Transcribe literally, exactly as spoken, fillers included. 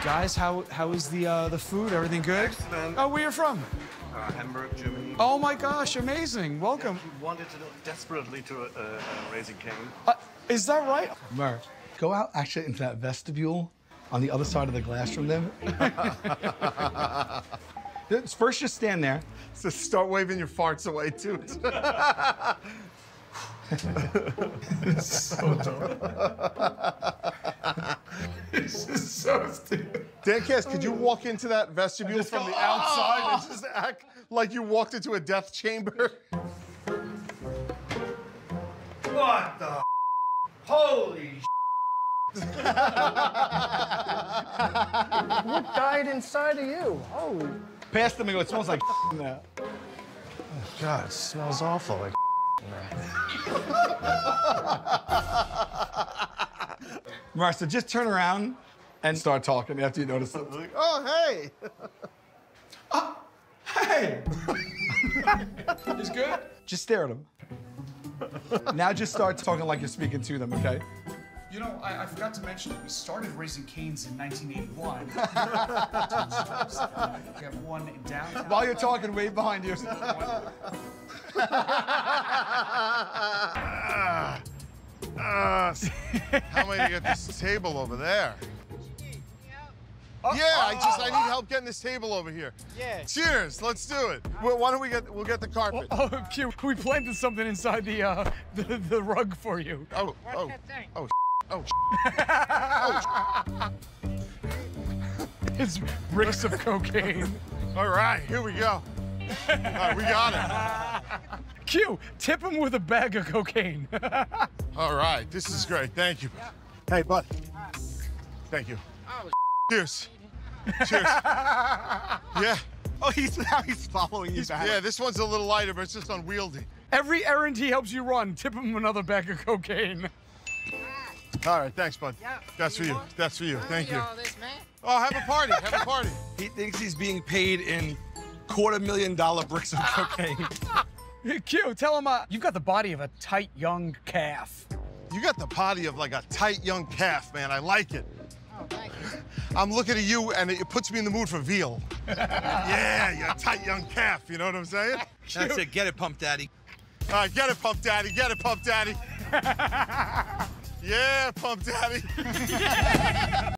Guys, how how is the uh, the food? Everything good? Excellent. Oh, where you from? Uh, Hamburg, Germany. Oh my gosh, amazing! Welcome. He wanted to desperately to uh, uh, Raising Cane. Uh, is that right? Mer, go out actually into that vestibule on the other side of the glass from them. First, just stand there. So start waving your farts away too. So dope. This is so stupid. Dan Cass, could you walk into that vestibule from go, the outside "Oh!" and just act like you walked into a death chamber? What the? Holy What died inside of you? Holy. Pass them and go, it smells like now. God, it smells awful. Like Mer, so just turn around and start talking after you notice something. Like, oh, hey. Hey. It's good. Just stare at them. Now just start talking like you're speaking to them, okay? You know, I, I forgot to mention that we started Raising Cane's in nineteen eighty-one. We have one in downtown. While you're talking, wave behind you. Ah, ah, how am I gonna get this table over there? Yeah, I just, I need help getting this table over here. Yeah. Cheers, let's do it. Well, why don't we get, we'll get the carpet. Oh, Q, we planted something inside the, uh, the, the rug for you. Oh, oh, oh, oh, oh, It's bricks of cocaine. all right, here we go. All right, we got it. Q, tip him with a bag of cocaine. All right, this is great, thank you. Hey, bud. Thank you. Cheers. Cheers. Yeah. Oh, he's now he's following you back. Yeah, this one's a little lighter, but it's just unwieldy. Every errand he helps you run, tip him another bag of cocaine. All right, thanks, bud. Yeah. That's for you. That's for you. Thank you. All this, man. Oh, have a party. Have a party. He thinks he's being paid in quarter million dollar bricks of cocaine. Q, tell him uh, you've got the body of a tight young calf. You got the body of like a tight young calf, man. I like it. Oh, thank you. I'm looking at you, and it puts me in the mood for veal. Yeah, you're a tight young calf. You know what I'm saying? That's it. Get it, Pump Daddy. All right, get it, Pump Daddy. Get it, Pump Daddy. Yeah, Pump Daddy.